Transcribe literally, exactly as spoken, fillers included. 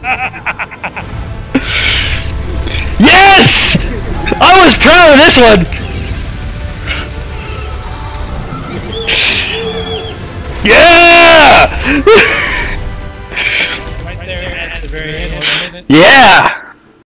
Yes! I was proud of this one! Yeah! Right there at the very end, wasn't it? Yeah!